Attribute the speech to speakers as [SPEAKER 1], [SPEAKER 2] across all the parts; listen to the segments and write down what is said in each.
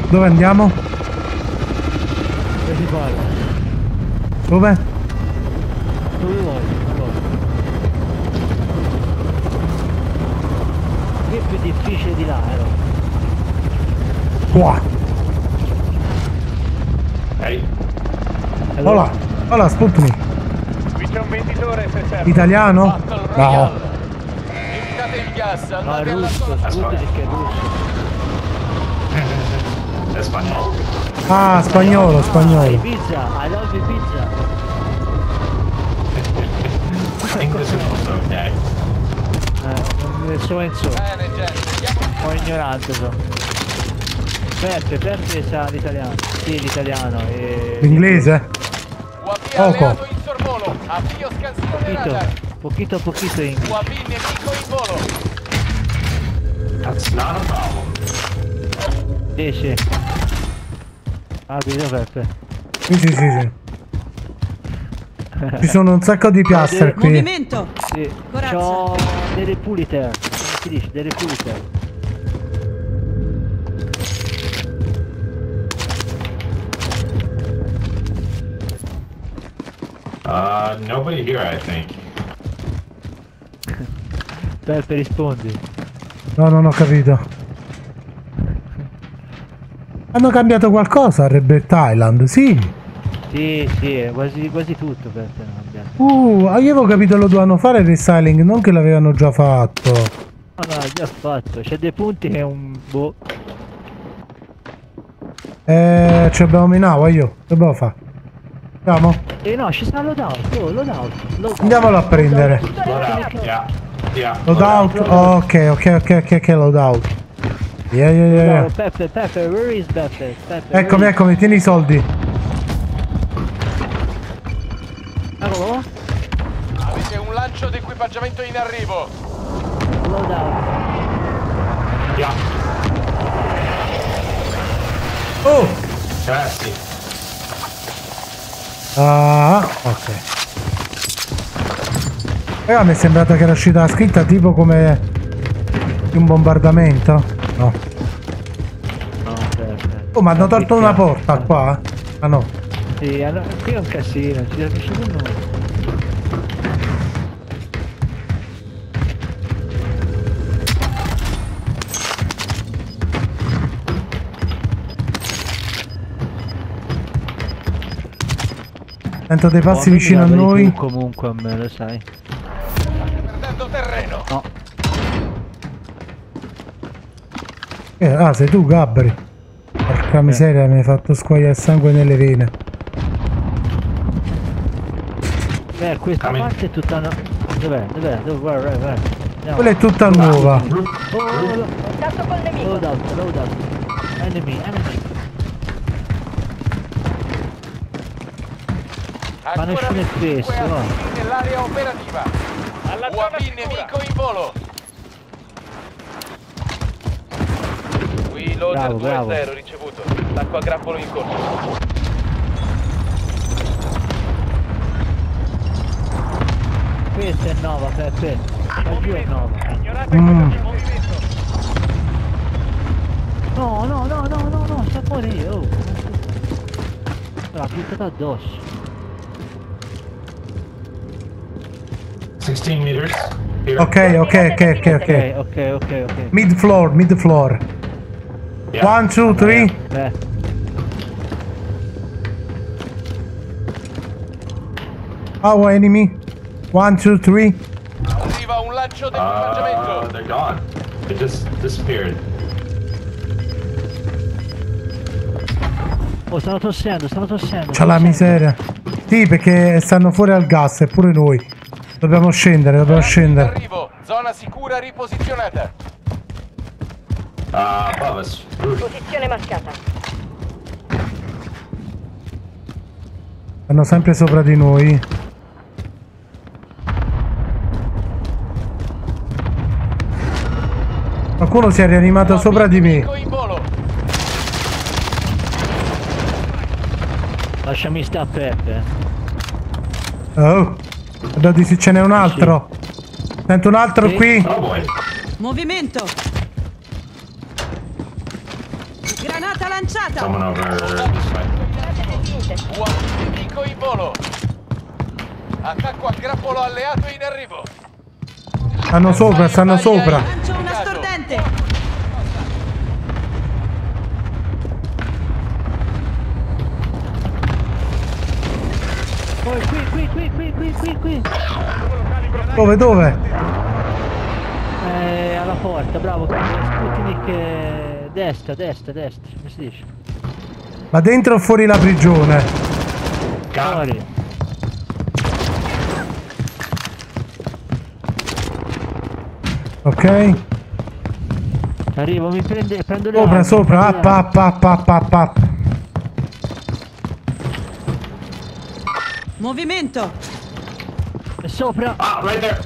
[SPEAKER 1] Dove andiamo?
[SPEAKER 2] Dove si parla?
[SPEAKER 1] Dove?
[SPEAKER 2] Dove vuoi? Che è più difficile di là,
[SPEAKER 1] Qua.
[SPEAKER 3] Ehi.
[SPEAKER 1] Hola. Hola, Sputnik.
[SPEAKER 4] Qui c'è un venditore se serve.
[SPEAKER 1] Italiano? No.
[SPEAKER 4] Evitate il gas,
[SPEAKER 2] No, è
[SPEAKER 4] andate alla
[SPEAKER 2] russo,
[SPEAKER 4] zona.
[SPEAKER 2] Sputnik è russo.
[SPEAKER 3] È spagnolo.
[SPEAKER 1] Ah, spagnolo,
[SPEAKER 2] Ah,
[SPEAKER 1] spagnolo.
[SPEAKER 2] Ibiza, I love Ibiza.
[SPEAKER 3] English is also okay.
[SPEAKER 2] So and so.
[SPEAKER 4] Bene, gente, vediamo.
[SPEAKER 2] Ho ignorante so. Peppe sa l'italiano. Sì, l'italiano.
[SPEAKER 1] L'inglese?
[SPEAKER 4] UAV
[SPEAKER 1] Poco.
[SPEAKER 4] alleato in sorvolo. Avvio scansione radar.
[SPEAKER 2] Pochito in.
[SPEAKER 4] UAV nemico in volo.
[SPEAKER 3] That's not a problem.
[SPEAKER 2] Sì. Ah, vedo Peppe.
[SPEAKER 1] Sì. Ci sono un sacco di piastre qui.
[SPEAKER 5] Movimento!
[SPEAKER 2] Sì.
[SPEAKER 5] Corazza.
[SPEAKER 2] C'ho delle puliter. Come si dice? Delle puliter.
[SPEAKER 3] Nobody here, I think.
[SPEAKER 2] Peppe rispondi.
[SPEAKER 1] No, non ho capito. Hanno cambiato qualcosa a Rebirth Island? Sì.
[SPEAKER 2] Sì, è quasi tutto Peppe.
[SPEAKER 1] Io avevo capito lo dovevano fare il restyling, non che l'avevano già fatto.
[SPEAKER 2] No, già fatto. C'è dei punti che è un boh.
[SPEAKER 1] Ci abbiamo minato io. Che dobbiamo fare? Andiamo?
[SPEAKER 2] No, ci sta loadout.
[SPEAKER 1] Andiamolo a prendere.
[SPEAKER 3] Loadout, yeah.
[SPEAKER 1] Loadout? Ok, loadout. Yeah.
[SPEAKER 2] Peppe, where is Peppe?
[SPEAKER 1] Eccomi, tieni i soldi.
[SPEAKER 2] Eccolo.
[SPEAKER 4] Avete un lancio di equipaggiamento in arrivo.
[SPEAKER 2] Loadout.
[SPEAKER 3] Yeah.
[SPEAKER 1] Oh!
[SPEAKER 3] Grazie.
[SPEAKER 1] Ah, ok. Mi è sembrato che era uscita la scritta tipo come di un bombardamento. No. Oh, ma hanno tolto una porta qua? Ah no.
[SPEAKER 2] Sì, qui è un casino, ci capisci tu noi.
[SPEAKER 1] Sento dei passi vicino a noi.
[SPEAKER 2] Comunque a me, lo sai.
[SPEAKER 4] Perdendo terreno.
[SPEAKER 2] No.
[SPEAKER 1] Sei tu, Gabri. Porca miseria, mi hai fatto squagliare il sangue nelle vene.
[SPEAKER 2] Questa parte è tutta Dov'è? Guarda.
[SPEAKER 1] Quella è tutta nuova.
[SPEAKER 5] Contatto col nemico.
[SPEAKER 2] Loadout. Enemy. Ma
[SPEAKER 4] Ancora
[SPEAKER 2] nessuno è spesso,
[SPEAKER 4] cinque
[SPEAKER 2] no?
[SPEAKER 4] attivi nell'area operativa.
[SPEAKER 5] Alla zona
[SPEAKER 4] UAV
[SPEAKER 5] sicura.
[SPEAKER 4] nemico in volo. Qui loader
[SPEAKER 2] Bravo.
[SPEAKER 4] 2-0 ricevuto. Attacco a grappolo in corso.
[SPEAKER 2] Questa è nuova, Peppe. Giù è nuova.
[SPEAKER 4] Ignorate quello di movimento.
[SPEAKER 2] No, sta fuori, oh. L'ha buttata addosso.
[SPEAKER 3] 16 meters. Here.
[SPEAKER 1] Ok. Mid floor.
[SPEAKER 3] Yeah.
[SPEAKER 1] 1, 2, 3. Our enemy. 1, 2, 3.
[SPEAKER 4] Arriva un lancio d'equipaggiamento.
[SPEAKER 3] They're gone. They just disappeared.
[SPEAKER 2] Oh, stanno tossendo.
[SPEAKER 1] C'ha la miseria. Sì, perché stanno fuori al gas, e pure noi. Dobbiamo scendere.
[SPEAKER 4] Arrivo. Zona sicura riposizionata.
[SPEAKER 3] Above us.
[SPEAKER 5] Posizione marcata.
[SPEAKER 1] Stanno sempre sopra di noi. Qualcuno si è rianimato sopra di me.
[SPEAKER 4] Nemico in volo.
[SPEAKER 2] Lasciami sta Peppe.
[SPEAKER 1] Oh, guardate se ce n'è un altro. Sento un altro qui.
[SPEAKER 3] Oh boy.
[SPEAKER 5] Movimento. Granata
[SPEAKER 6] lanciata!
[SPEAKER 3] Someone over this way.
[SPEAKER 4] Uomo nemico in volo. Attacco a grappolo alleato in arrivo.
[SPEAKER 1] Stanno sopra, stanno sopra.
[SPEAKER 6] Lancio una stordente!
[SPEAKER 2] Oh, qui.
[SPEAKER 1] Dove, dove?
[SPEAKER 2] Alla porta, bravo. Sputnik, destra, come si dice?
[SPEAKER 1] Ma dentro o fuori la prigione?
[SPEAKER 2] Fuori.
[SPEAKER 1] Ok?
[SPEAKER 2] Arrivo, prendo le
[SPEAKER 1] Sopra,
[SPEAKER 2] armi,
[SPEAKER 1] sopra,
[SPEAKER 2] prendo le armi.
[SPEAKER 1] up.
[SPEAKER 6] Movimento!
[SPEAKER 2] È sopra.
[SPEAKER 3] Ah, right there.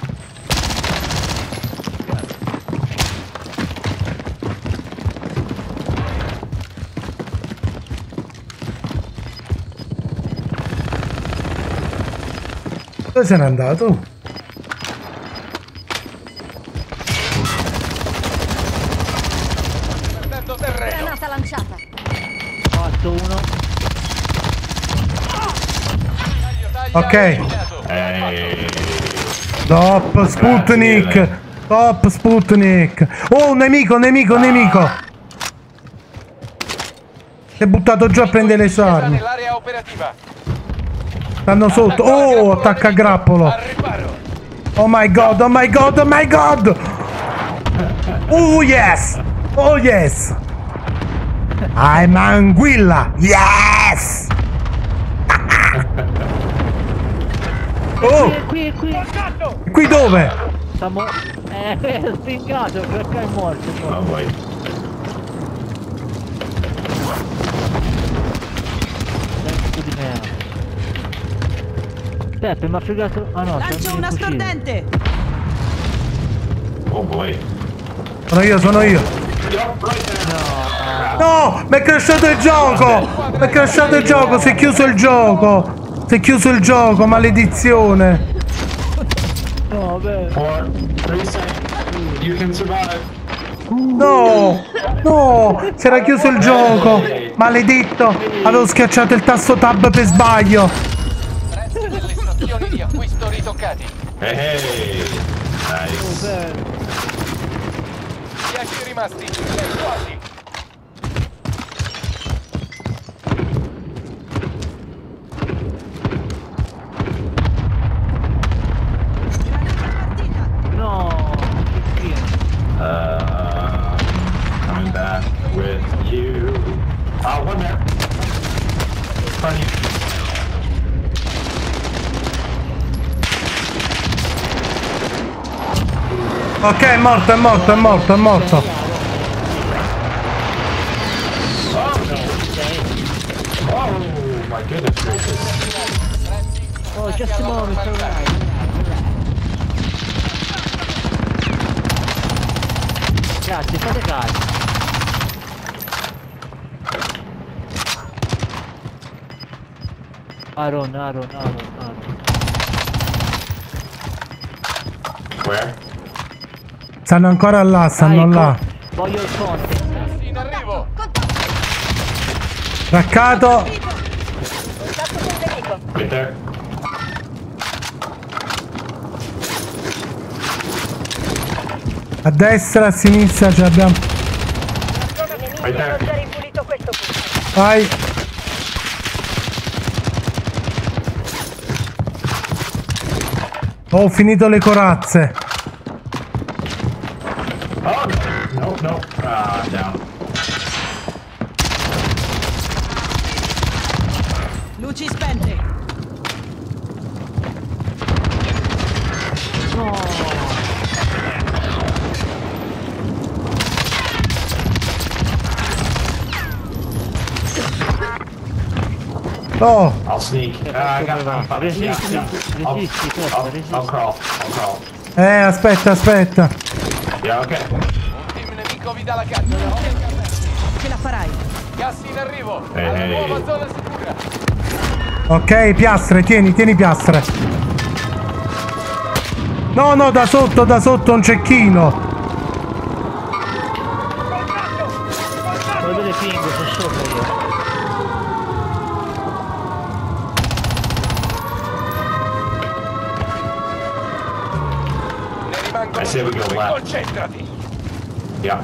[SPEAKER 1] Dove se n'è andato?
[SPEAKER 4] Perdendo terreno.
[SPEAKER 5] Granata lanciata.
[SPEAKER 2] Fatto uno.
[SPEAKER 4] Taglio,
[SPEAKER 1] Ok.
[SPEAKER 4] eliminato.
[SPEAKER 1] Top Sputnik! Top Sputnik! Oh, nemico! Si è buttato giù a prendere le sue
[SPEAKER 4] Difesa
[SPEAKER 1] armi.
[SPEAKER 4] nell'area operativa.
[SPEAKER 1] Stanno sotto. Oh, attacca a grappolo.
[SPEAKER 4] Al riparo.
[SPEAKER 1] Oh my god! Oh yes! I'm Anguilla! Yes! Oh!
[SPEAKER 2] Qui.
[SPEAKER 1] Qui dove?
[SPEAKER 2] Stiamo... spingato, perché è morto.
[SPEAKER 3] Oh boy.
[SPEAKER 2] Pezzo di merda. Peppe, mi ha fregato... Ah no,
[SPEAKER 6] Lancio una stordente!
[SPEAKER 3] Oh boy.
[SPEAKER 1] Sono io. No! Mi è crashato il gioco! Si è chiuso il gioco! Maledizione!
[SPEAKER 2] No, beh.
[SPEAKER 3] 4, 3 seconds. You can survive.
[SPEAKER 1] No! Si era chiuso il gioco! Maledetto! Avevo schiacciato il tasto tab per sbaglio!
[SPEAKER 4] Prezzo delle istruzioni di acquisto ritoccati.
[SPEAKER 3] Hey. Nice.
[SPEAKER 4] 10 rimasti. Quasi.
[SPEAKER 2] No!
[SPEAKER 3] Coming back with you. One there. Funny.
[SPEAKER 1] Ok, è morto!
[SPEAKER 3] Oh my goodness gracious.
[SPEAKER 2] Oh, just a moment, alright. Grazie, fate caso. Aaron.
[SPEAKER 3] Where?
[SPEAKER 1] Stanno ancora là, là.
[SPEAKER 2] Voglio il content.
[SPEAKER 4] In arrivo.
[SPEAKER 1] Raccato!
[SPEAKER 5] Contatto col nemico.
[SPEAKER 3] Right there.
[SPEAKER 1] A destra, a sinistra ci abbiamo.
[SPEAKER 5] I nemici hanno già ripulito questo punto.
[SPEAKER 1] Vai! Ho finito le corazze.
[SPEAKER 3] Oh no. Down.
[SPEAKER 6] Luci spente!
[SPEAKER 1] Oh!
[SPEAKER 3] I'll sneak. I got
[SPEAKER 2] Resisti,
[SPEAKER 3] I'll crawl.
[SPEAKER 1] Aspetta.
[SPEAKER 3] Yeah, okay.
[SPEAKER 4] Un team nemico vi dà la caccia.
[SPEAKER 6] Ce la farai!
[SPEAKER 4] Gas in arrivo.
[SPEAKER 3] Ehi.
[SPEAKER 4] Alla nuova zona sicura.
[SPEAKER 1] Ok, piastre, tieni piastre. No, da sotto un cecchino.
[SPEAKER 2] Vuoi vedere spingo, sono sopra io.
[SPEAKER 4] Ne rimangono
[SPEAKER 3] I say we go
[SPEAKER 4] 5,
[SPEAKER 3] left.
[SPEAKER 4] concentrati.
[SPEAKER 3] Yeah.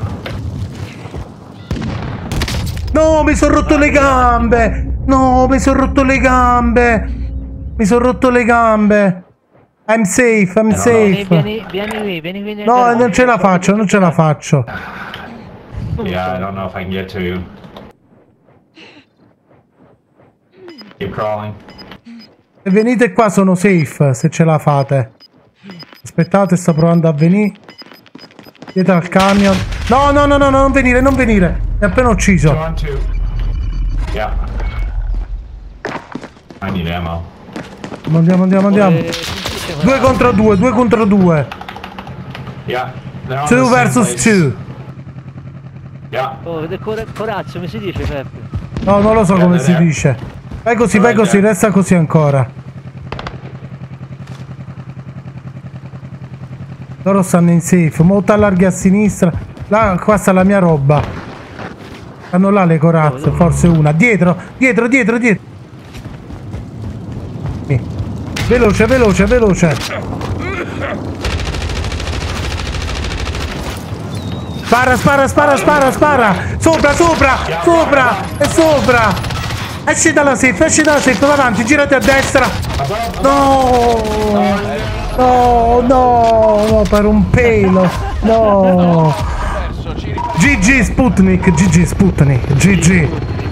[SPEAKER 1] No, mi sono rotto le gambe. No, mi sono rotto le gambe. Mi sono rotto le gambe. I'm safe, I'm safe.
[SPEAKER 2] Vieni qui.
[SPEAKER 1] No, non ce la faccio, non ce la faccio.
[SPEAKER 3] Yeah, I don't know if I can get to you. Keep crawling.
[SPEAKER 1] Se venite qua sono safe, se ce la fate. Aspettate, sto provando a venire. Dietro al camion. No, non venire, non venire. Mi ha appena ucciso.
[SPEAKER 3] 2 on 2. Yeah. I need ammo.
[SPEAKER 1] Andiamo. 2 contro 2, 2 contro 2.
[SPEAKER 3] Yeah. They're on
[SPEAKER 1] 2
[SPEAKER 3] the same
[SPEAKER 1] versus
[SPEAKER 3] place.
[SPEAKER 1] 2.
[SPEAKER 3] Yeah.
[SPEAKER 2] Oh, corazzo, come si dice, Peppe?
[SPEAKER 1] No, non lo so come si dice. Vai così, resta così ancora. Loro stanno in safe, molto allarghi a sinistra. Là, qua sta la mia roba. Stanno là le corazze, forse una. Dietro. Veloce. Spara. Sopra. È sopra. Esci dalla safe, va avanti, girati a destra. No, per un pelo. No.
[SPEAKER 4] Perso, ci riparo.
[SPEAKER 1] GG Sputnik.